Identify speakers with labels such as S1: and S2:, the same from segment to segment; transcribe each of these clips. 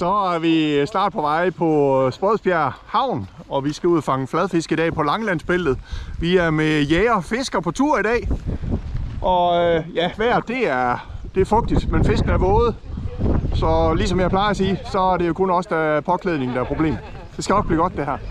S1: Så er vi snart på vej på Spodsbjerg Havn, og vi skal ud og fange fladfisk i dag på Langelandsbæltet. Vi er med jæger og fisker på tur i dag. Og ja, vejret det er fugtigt, men fisken er våde. Så ligesom jeg plejer at sige, så er det jo kun også der påklædning, der er problem. Det skal nok blive godt det her.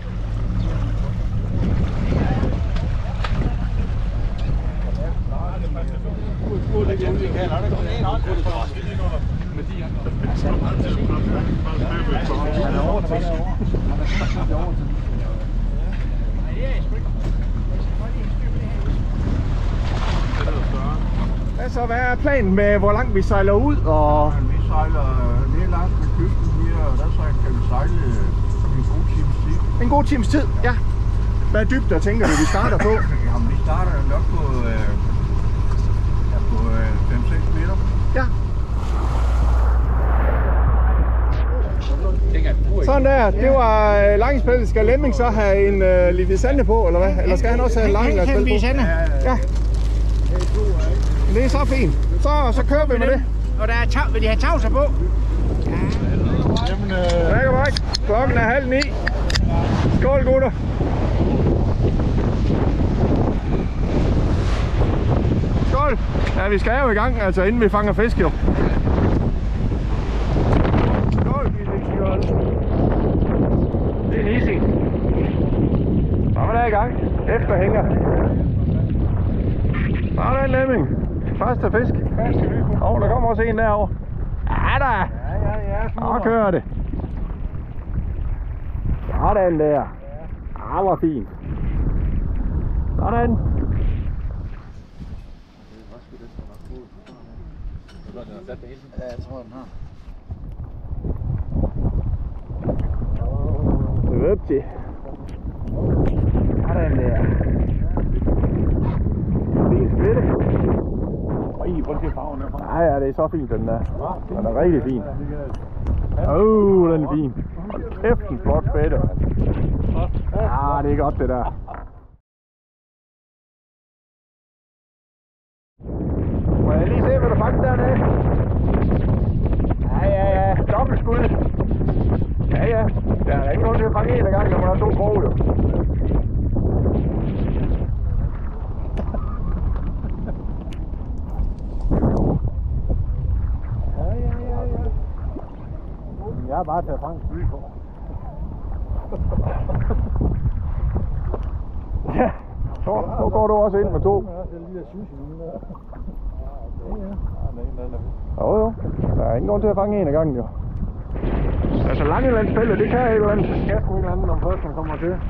S1: Så hvad er planen med, hvor langt vi sejler ud? Og
S2: vi sejler lige langt med kysten her, og der kan vi sejle en god times tid.
S1: En god times tid, ja. Hvad dybder tænker du, vi starter på?
S2: Jamen, vi starter nok på 5-6 meter.
S1: Ja. Sådan der, det var Langelandsbæltet. Skal Lemming så have en lille sande på, eller hvad? Eller skal han også have en Langelandsbæltet på? Ja. Det er så fint. Så kører vi med det.
S3: Og der er vil de have tavser på?
S1: Ja. Jamen, klokken er 8:30. Skål, gutter. Skål. Ja, vi skal jo i gang, altså inden vi fanger fisk jo. Skål, skål. Det er en easy. Så er der i gang. Efterhænger. Sådan, Lemming. Første fisk. Der kommer også en derovre. Ja da. Ja. Så kører det. Sådan der. Hvor fint. Sådan.
S3: Ja, jeg tror, den har.
S1: Vøbti. Sådan der. Fint splitte.
S2: Prøv at se farven derfra.
S1: Ja, det er så fint, den der. Den er rigtig fin. Den er fin. Hold kæft, en flot spætte. Ja, det er godt det der. Må jeg lige se, hvad du fangede dernede? Ja. Dobbelt skud. Ja. Der er ingen grund til at fange en ad gangen, når man har 2 kroge jo. Jeg har bare taget fange skud på. Ja, så går du også ind med 2. Jo. Der er ingen grund til at fange en ad gangen jo. Altså Langelandsbæltet, det kan et eller andet. Det kan sgu et eller andet, når først man kommer til.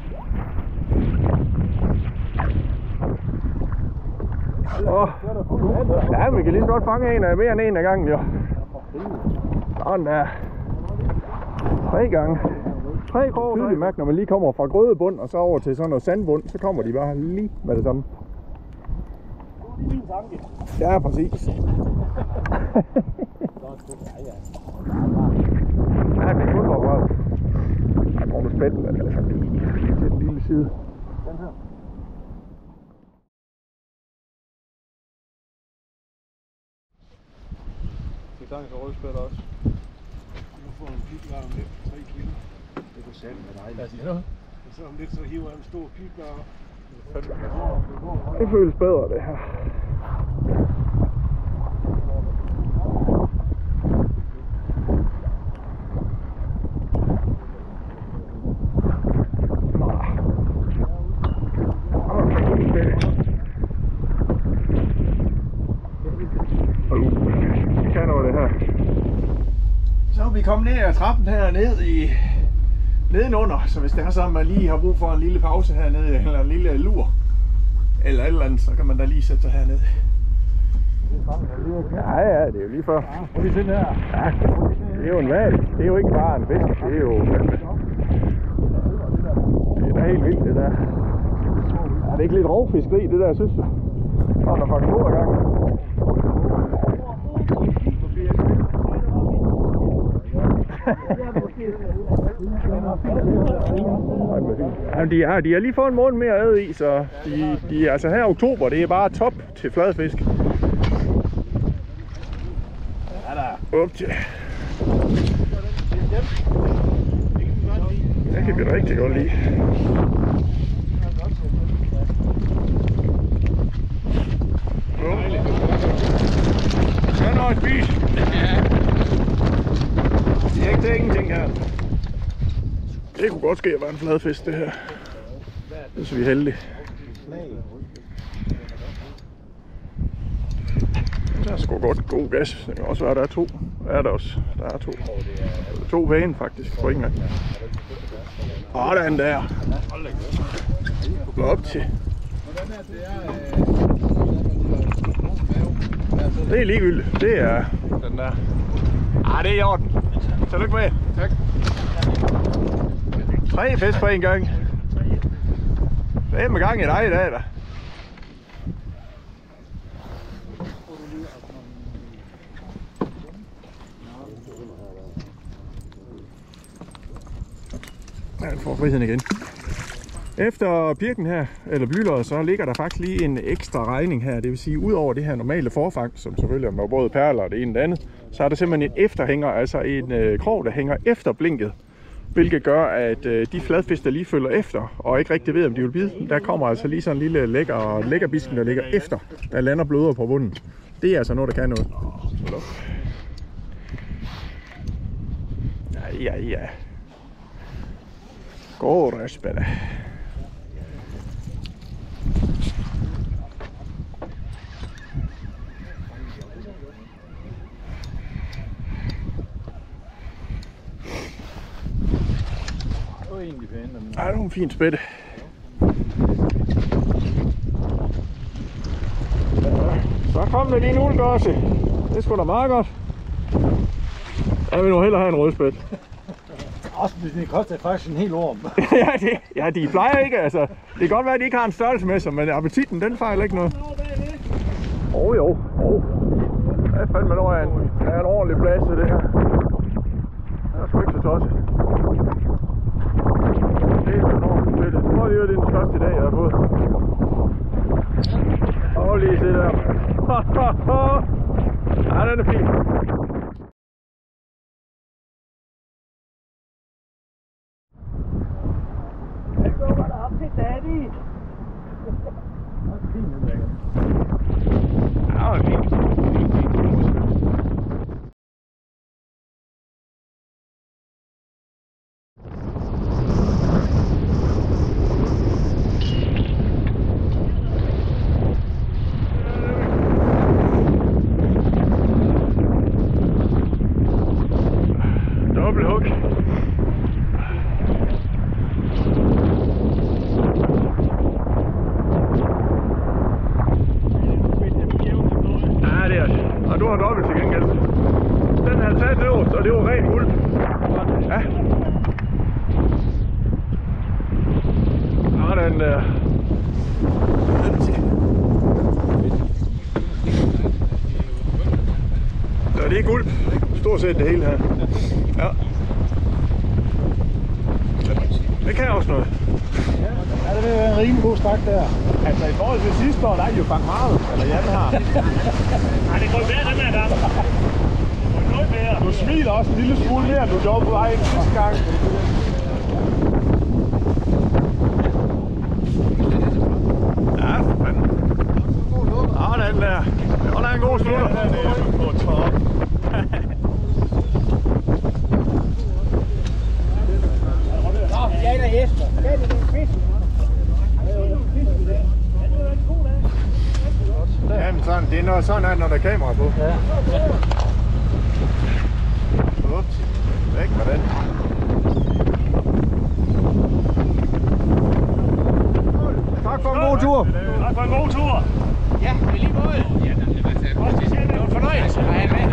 S1: Ja, vi kan lige så godt fange en af mere end en ad gangen jo. Sådan der. 3 gange. 3 kroge. Tydeligt mærke, når man lige kommer fra grødebund og så over til sådan noget sandbund, så kommer de bare lige med det samme. Ja, præcis. Ja, det er kun for meget. Jeg tror, du spænder den altså lige til den lille side. Den her.
S2: Det er tanken for rødspætter også. Nu får en piglar om lidt 3 kilo. Det går sandt med dig. Hvad siger du? Og så om lidt så hiver jeg en stor piglar.
S1: Det føles bedre det her. Det kan noget det her. Så er vi kommet ned ad trappen her nedenunder, så hvis det er sådan, at man lige har brug for en lille pause hernede, eller en lille lur, eller et eller andet, så kan man da lige sætte sig hernede. Ja, det er jo lige før.
S2: Prøv lige se her.
S1: Ja, det er jo en hval. Det er jo ikke bare en fisk, det er jo... Det er da helt vildt, det der. Ja, det er ikke lidt rovfiskeri, det der, synes du? Nå, der faktisk god i gang. Jamen, de har lige fået en måned mere ad i, så de altså her i oktober, det er bare top til fladfisk. Ja da. Up til. Det kan vi rigtig godt lide. Skal noget at spise? Det er ikke til ingenting her. Det kunne godt ske at være en fladfisk, det her. Det er så vi er heldige. Der er sgu godt god gas. Det kan også være, der er to. Er der også? Der er to. To pæne faktisk, for ingen gang. Sådan der. Gå op til. Det er ligegyldigt. Det er den der. Det er i orden. Tillykke med. Tak. 3 fisk på en gang. Det er med gang i dig i dag, da. Ja, den får friheden igen. Efter pirken her, eller blyløjet, så ligger der faktisk lige en ekstra regning her. Det vil sige, ud over det her normale forfang, som selvfølgelig er med både perler og det ene og det andet, så er der simpelthen en efterhænger, altså en krog, der hænger efter blinket. Hvilket gør, at de fladfisk, der lige følger efter, og ikke rigtig ved, om de vil bide, der kommer altså lige sådan en lille lækker bisken, der ligger efter, der lander bløder på bunden. Det er altså noget, der kan noget. Ja. God respekt. Ej, det er en fin spætte. Så kom med din uldgåse. Det er sgu da meget godt. Jeg vil nu hellere have en rødspæt.
S2: Også hvis det koster faktisk en hel orm.
S1: Ja, de plejer ikke, altså. Det kan godt være, at de ikke har en størrelse med sig, men appetitten, den fejler ikke noget. Jo. Det er fandme noget af en ordentlig plads til det her. Det er sgu ikke så tosset. Det er en ordentlig spætte. Det må lige være den største i dag, jeg har fået. Og lige se der. Ja, den er fin. Og det var rent guld. Ja. Den der. Så det er guld. Stort set det hele her. Ja. Det kan også noget.
S2: Ja, det vil være en rimelig god stak der.
S1: Altså i forhold til sidste år, der er de jo fanget meget. Eller Jan har.
S4: Nej, det går bedre den her gang.
S1: Du smiler også en lille smule mere, end du gjorde på vej ind sidste gang. Ja, for fanden. Den der. Det var da en god slutter.
S3: Ja, der er Jesper. Det er det en fisk.
S1: Jamen sådan, det er noget sådan, når der er kamera på.
S2: Ja.
S1: Væk med den. Tak for en god tur.
S4: Tak for en god tur.
S3: Ja, det er lige måde. Ja, det var en fornøjelse at have med.